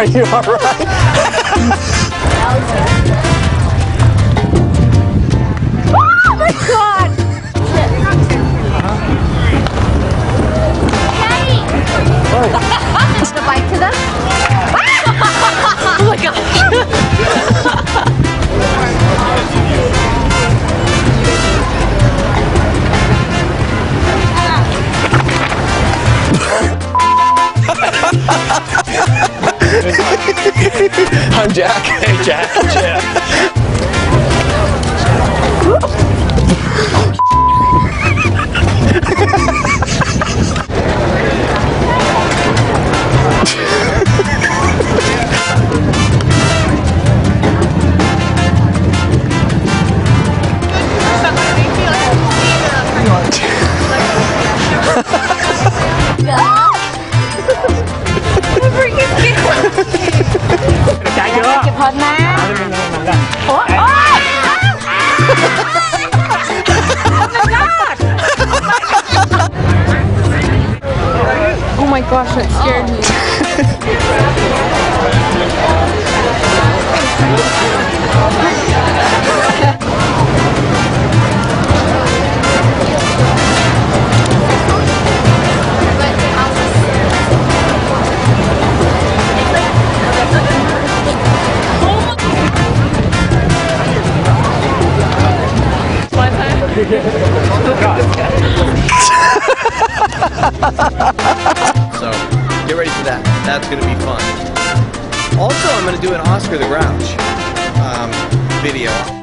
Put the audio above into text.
Are you alright? Oh my god! Hey! The bike to them? Oh my god! I'm Jack. Hey, Jack. Oh my gosh, that scared me. So, get ready for that. That's going to be fun. Also, I'm going to do an Oscar the Grouch video.